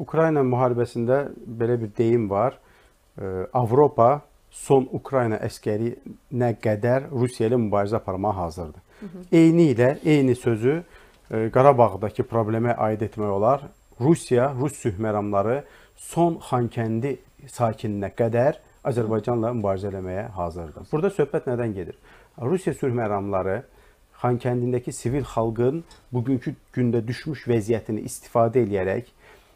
Ukrayna müharibəsində belə bir deyim var. Avropa son Ukrayna əskərinə qədər Rusiya ilə mübarizə aparmağa hazırdır. Eyni sözü Qarabağdakı problemə aid etmək olar. Rusiya, Rus sülhməramları son Xankəndi sakininə qədər Azərbaycanla mübarizə eləməyə hazırdır. Burada söhbət nədən gedir? Rusiya sülhməramları Xankəndindəki sivil xalqın bugünkü gündə düşmüş vəziyyətini istifadə edərək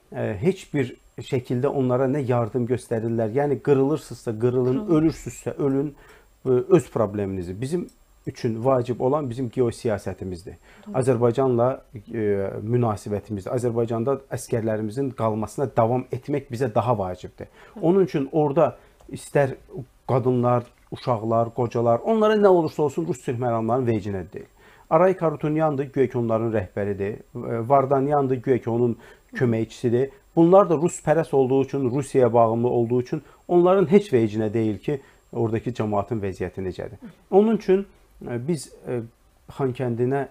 heç bir şəkildə onlara nə yardım göstərirlər. Yəni qırılırsınızsa qırılın, ölürsünüzsə ölün, öz probleminizi. Bizim üçün vacib olan bizim geosiyasətimizdir. Azərbaycanla münasibətimizdir. Azərbaycanda əskərlərimizin qalmasına davam etmək bizə daha vacibdir. Onun üçün orada istər qadınlar, uşaqlar, qocalar, onlara nə olursa olsun Rus sülhməramlarının vecinə deyil. Arayik Harutyunyandır, güya ki onların rəhbəridir. Vardanyandır, güya ki onun köməkçisidir. Bunlar da Ruspərəst olduğu üçün, Rusiyaya bağımlı olduğu üçün onların heç vecinə deyil ki, oradakı cəmaatın vəziyyəti necədir. Onun üçün biz Xankəndinə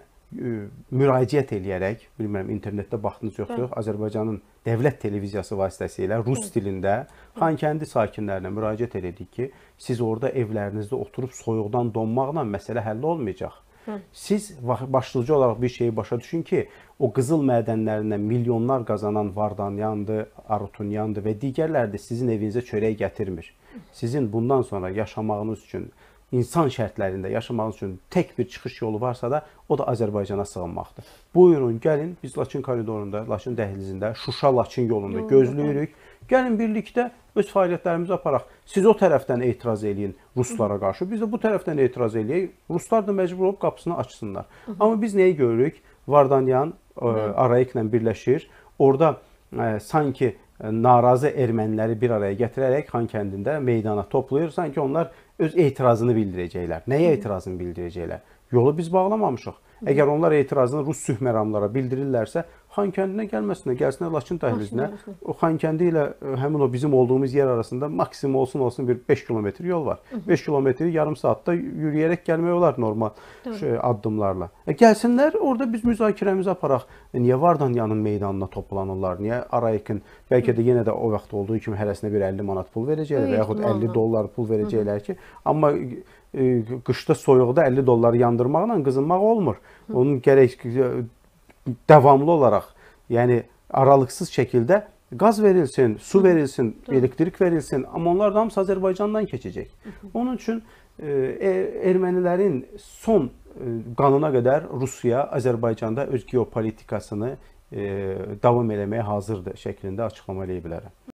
müraciət eləyərək, bilmirəm, internetdə baxdınız yoxdur, Azərbaycanın dövlət televiziyası vasitəsilə Rus dilində Xankəndi sakinlərinə müraciət elədik ki, siz orada evlərinizdə oturub soyuqdan donmaqla məsələ həll olmayacaq. Siz başlıca olaraq bir şeyi başa düşün ki, o qızıl mədənlərindən milyonlar qazanan Vardanyandır, Harutyunyandır və digərləri də sizin evinizə çörək gətirmir. Sizin bundan sonra yaşamağınız üçün, insan şərtlərində yaşamağınız üçün tək bir çıxış yolu varsa da, o da Azərbaycana sığınmaqdır. Buyurun, gəlin, biz Laçın koridorunda, Laçın dəhlizində, Şuşa-Laçın yolunda gözləyirik. Gəlin birlikdə öz fəaliyyətlərimizi aparaq. Siz o tərəfdən etiraz eləyin Ruslara qarşı, biz də bu tərəfdən etiraz eləyək. Ruslar da məcbur olub qapısını açsınlar. Amma biz nəyi görürük? Vardanyan Arayiklə birləşir. Orada sanki narazı erməniləri bir araya gətirərək Xankəndində meydana toplayır. Sanki onlar öz etirazını bildirəcəklər. Nəyə etirazını bildirəcəklər? Yolu biz bağlamamışıq. Əgər onlar etirazını Rus sülhməramlara bildirirlərsə, Xankəndinə gəlməsinlər, gəlsinlər Laçın dəhlizinə. O Xankəndi ilə həmin o bizim olduğumuz yer arasında maksimum olsun bir 5 kilometr yol var. 5 kilometri yarım saatda yürüyərək gəlmək olar normal addımlarla. Gəlsinlər, orada biz müzakirəmizi aparaq. Niyə Vardanyanın meydanına toplanırlar? Niyə Arayikin, bəlkə də yenə də o vaxt olduğu kimi hərəsinə bir 50 manat pul verəcəklər və yaxud 50 dollar pul verəcəklər ki, amma qışda soyuqda 50 dolları yandırmaqla qızınmaq olmur. Onun gərək davamlı olaraq, yəni aralıqsız şəkildə qaz verilsin, su verilsin, elektrik verilsin, amma onlar da hamısı Azərbaycandan keçəcək. Onun üçün ermənilərin son qanına qədər Rusiya Azərbaycanda öz geopolitikasını davam eləməyə hazırdır şəklində açıqlama eləyə bilərəm.